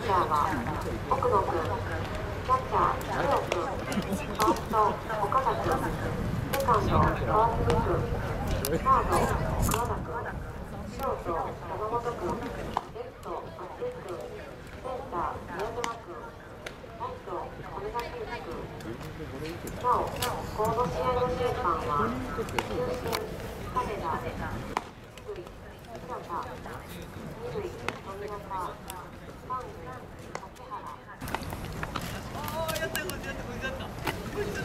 チャーは奥野君、キャッチャー工藤君、ファースト岡田君、セカンド川澄君、サード桑田君、ショート山本君、レフト松井君、センター宮島君、ライト羽田健二君。なお、この試合の審判は中心金田、一塁平田、二塁富中、三塁竹原。 ああ、やったこいつやったこいつやった。